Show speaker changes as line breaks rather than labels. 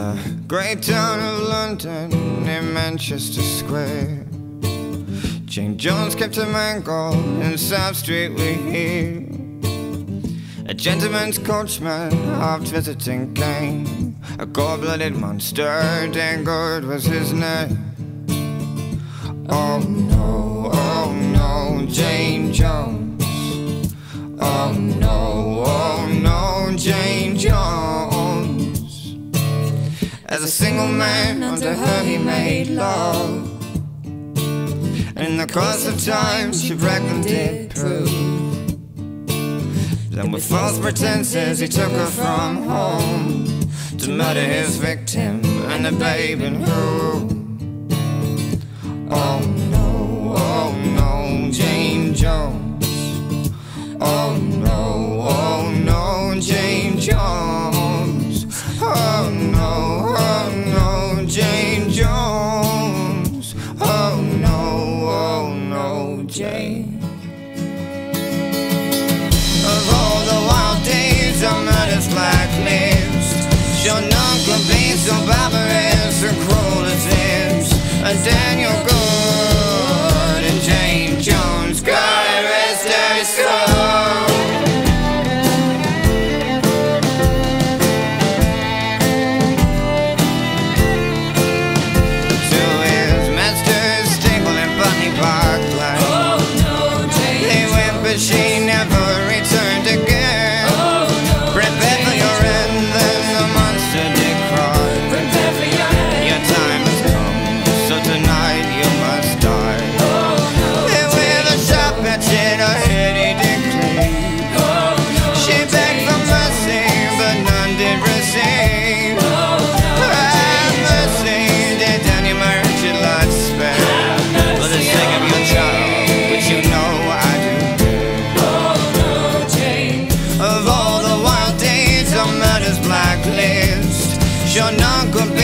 the great town of London, near Manchester Square, Jane Jones kept a mangle in South Street, we hear. A gentleman's coachman, oft visiting came, a cold-blooded monster, Dangard was his name. Oh no, Jane Jones. Oh no, Jane Jones. As a single man, unto her he made love, and in the course of time, shipwrecked and did prove. Then with false pretenses he took her from home, to murder his victim and the babe in her womb. Oh no, Jane Jones. Oh no, Jane Jones. Oh no, Jane Jones. Oh no, Jane. Of all the wild days on murder's blacklist, sure none could be so barbarous and cruel as this. And Daniel Good and Jane Jones, God rest her soul. To his master's stable in Putney Park Lane. Oh no, Jane. They went, but she never returned again. Oh no, prepare for your end, then the monster did cry. Prepare for your end. Your time has come, so tonight you must die. Oh no, and with a sharp hatchet her head he did cleave. Oh no, she begged for mercy, but none did receive. Oh no, have mercy, dear Daniel, my wretched life spare. For the sake of your child, which you know I do care. Oh no, Jane. Of all the wild days on murder's blacklist, sure none could be